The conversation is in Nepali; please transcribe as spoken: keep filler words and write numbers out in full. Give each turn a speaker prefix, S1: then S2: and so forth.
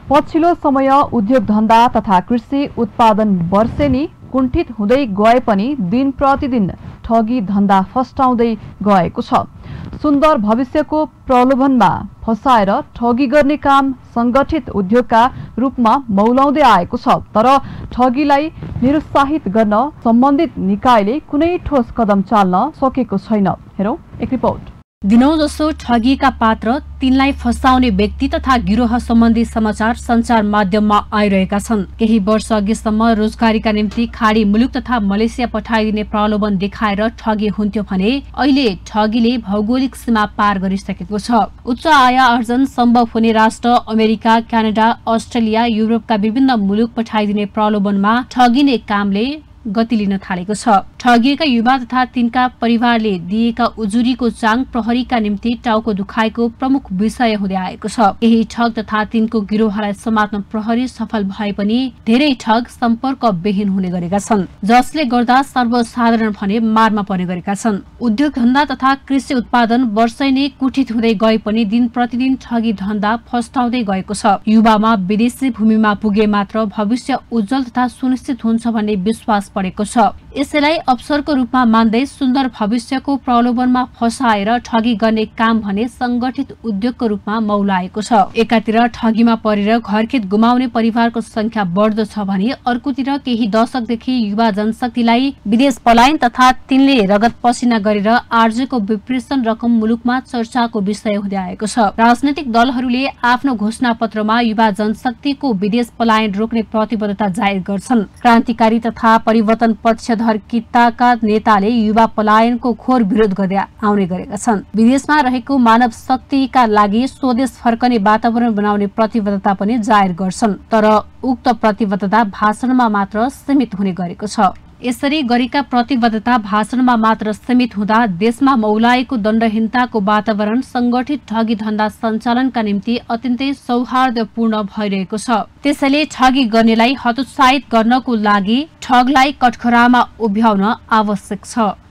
S1: पछिल्लो समय उद्योग धन्दा तथा कृषि उत्पादन वर्षेनी कुण्ठित हुँदै गए पनि दिन प्रतिदिन ठगी धन्दा फस्टाउँदै गएको छ। सुन्दर भविष्यको प्रलोभनमा फसाएर ठगी गर्ने काम संगठित उद्योगका रूपमा मौलाउँदै आएको छ। तर ठगीलाई निरुत्साहित गर्न सम्बन्धित निकायले कुनै ठोस कदम चाल्न सकेको छैन। हेरौं एक रिपोर्ट।
S2: दिनौं जसो ठगीका पात्र तिनलाई फसाउने व्यक्ति तथा गिरोह सम्बन्धी समाचार सञ्चार माध्यममा आइरहेका छन्। केही वर्ष अघिसम्म रोजगारीका निम्ति खाडी मुलुक तथा मलेसिया पठाइदिने प्रलोभन देखाएर ठगी हुन्थ्यो भने अहिले ठगीले भौगोलिक सीमा पार गरिसकेको छ। उच्च आय आर्जन सम्भव हुने राष्ट्र अमेरिका, क्यानाडा, अस्ट्रेलिया, युरोपका विभिन्न मुलुक पठाइदिने प्रलोभनमा ठगिने कामले गति लिन थालेको छ। ठगिएका युवा तथा तिनका परिवारले दिएका उजुरीको चाङ प्रहरीका निम्ति टाउको दुखाइको प्रमुख विषय हुँदै आएको छ। केही ठग तथा तिनको गिरोहलाई समात्न प्रहरी सफल भए पनि धेरै ठग सम्पर्क विहीन हुने गरेका छन्, जसले गर्दा सर्वसाधारण भने मारमा पर्ने गरेका छन्। उद्योग धन्दा तथा कृषि उत्पादन वर्षै नै कुठित हुँदै गए पनि दिन प्रतिदिन ठगी धन्दा फस्टाउँदै गएको छ। युवामा विदेशी भूमिमा पुगे मात्र भविष्य उज्जवल तथा सुनिश्चित हुन्छ भन्ने विश्वास परेको छ। यसैलाई अवसरको रूपमा मान्दै सुन्दर भविष्यको प्रलोभनमा फसाएर ठगी गर्ने काम भने संगठित उद्योगको रूपमा मौलाएको छ। एकातिर ठगीमा परेर घरखेत गुमाउने परिवारको संख्या बढ्दो छ भने अर्कोतिर केही दशकदेखि युवा जनशक्तिलाई विदेश पलायन तथा तिनले रगत पसिना गरेर आर्जेको विप्रेषण रकम मुलुकमा चर्चाको विषय हुँदै आएको छ। राजनैतिक दलहरूले आफ्नो घोषणा पत्रमा युवा जनशक्तिको विदेश पलायन रोक्ने प्रतिबद्धता जाहेर गर्छन्। क्रान्तिकारी तथा परिवर्तन पक्षधर किताका नेताले युवा पलायनको घोर विरोध गर्दै आउने गरेका छन्। विदेशमा रहेको मानव शक्तिका लागि स्वदेश फर्कने वातावरण बनाउने प्रतिबद्धता पनि जाहेर गर्छन्। तर उक्त प्रतिबद्धता भाषणमा मात्र सीमित हुने गरेको छ। यसरी गरेका प्रतिबद्धता भाषणमा मात्र सीमित हुँदा देशमा मौलाएको दण्डहीनताको वातावरण संगठित ठगी धन्दा सञ्चालनका निम्ति अत्यन्तै सौहार्दपूर्ण भइरहेको छ। त्यसैले ठगी गर्नेलाई हतोत्साहित गर्नको लागि ठगलाई कठघरामा उभ्याउन आवश्यक छ।